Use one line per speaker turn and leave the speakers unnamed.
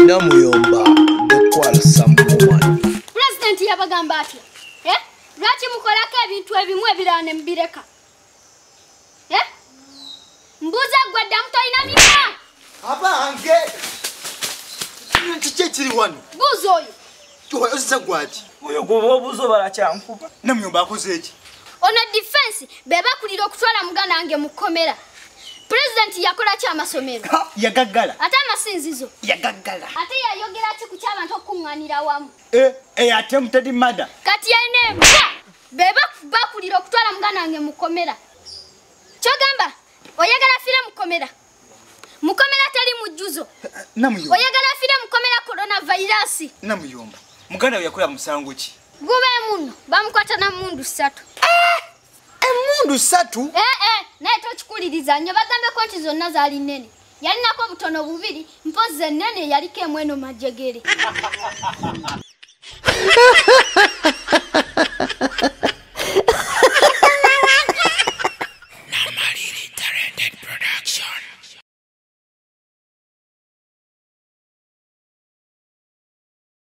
Namuyomba the kwal someone.
President yabagamba atya. Lwaki mukolako ebintu ebimu ebirala ne mbireka? Mbuza gwe ddamu tolina mimwa.
Abange. Kiki kiri wano?
Buuza oyo.
Oyozesa gwaki?
Oyo gwoba obuuza balakyankuba.
Namuyomba akoze eki?
Ono defense be bakulira okutwala muganda wange mu kkomera. President yakola ki amasomero?
Yagaggala.
Ate amasinzizo.
Yagaggala.
Ate yayogera ki ku ky'abantu okuŋŋaanira wamu?
Attempted murder.
Kati yalina embwa be bakulira okutwala muganda wange mu kkomera. Kyogamba oyagala fire mu kkomera. Mu kkomera teri mujjuzo.
Namuyomba.
Oyagala fire mu kkomera coronavirus.
Namuyomba. Muganda we yakola musango ki?
Gube muno bamukwata na mundu 3.
Emundu 3?
Naye tokikuliriza nnyo bagambeko nti zonna zaali nnene. Yalinako obutono 2 mpozi ennene yaliko emu eno majjegere.